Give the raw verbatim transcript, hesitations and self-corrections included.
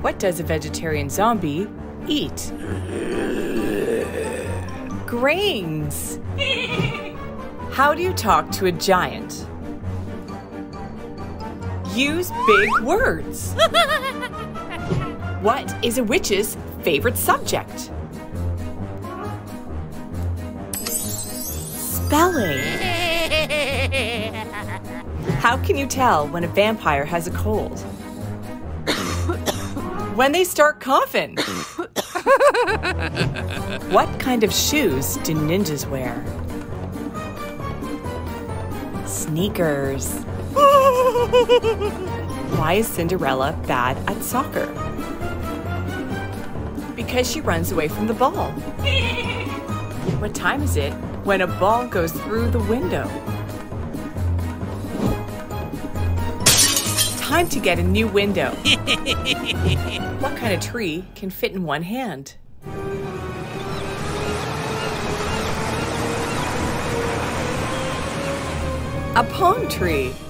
What does a vegetarian zombie eat? Grains. How do you talk to a giant? Use big words. What is a witch's favorite subject? Spelling. How can you tell when a vampire has a cold? When they start coughing. What kind of shoes do ninjas wear? Sneakers. Why is Cinderella bad at soccer? Because she runs away from the ball. What time is it when a ball goes through the window? Time to get a new window. What kind of tree can fit in one hand? A palm tree.